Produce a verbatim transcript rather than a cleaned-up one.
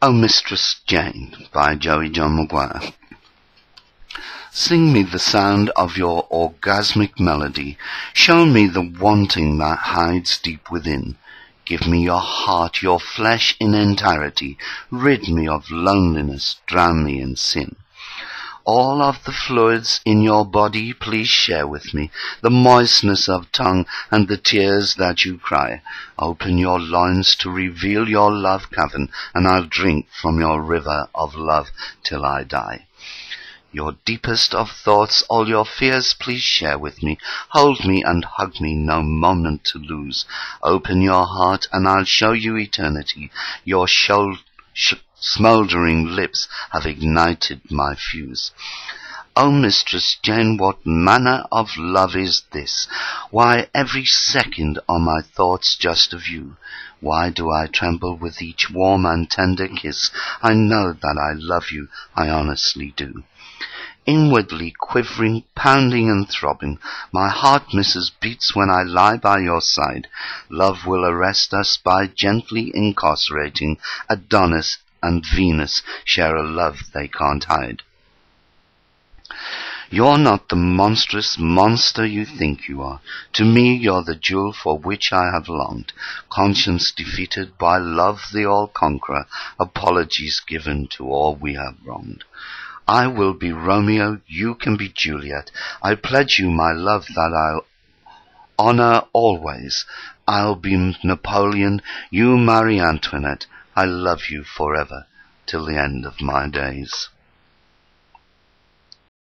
Oh, Mistress Jane by Joey John Maguire. Sing me the sound of your orgasmic melody. Show me the wanting that hides deep within. Give me your heart, your flesh in entirety. Rid me of loneliness, drown me in sin. All of the fluids in your body please share with me, the moistness of tongue and the tears that you cry. Open your loins to reveal your love cavern, and I'll drink from your river of love till I die. Your deepest of thoughts, all your fears please share with me. Hold me and hug me, no moment to lose. Open your heart and I'll show you eternity. Your shoulder sh- smouldering lips have ignited my fuse. Oh, Mistress Jane, what manner of love is this? Why every second are my thoughts just of you? Why do I tremble with each warm and tender kiss? I know that I love you, I honestly do. Inwardly quivering, pounding and throbbing, my heart misses beats when I lie by your side. Love will arrest us by gently incarcerating. Adonis and Venus share a love they can't hide. You're not the monstrous monster you think you are. To me you're the jewel for which I have longed. Conscience defeated by love the all-conqueror. Apologies given to all we have wronged. I will be Romeo, you can be Juliet. I pledge you my love that I'll honor always. I'll be Napoleon, you Marie Antoinette. I love you forever, till the end of my days.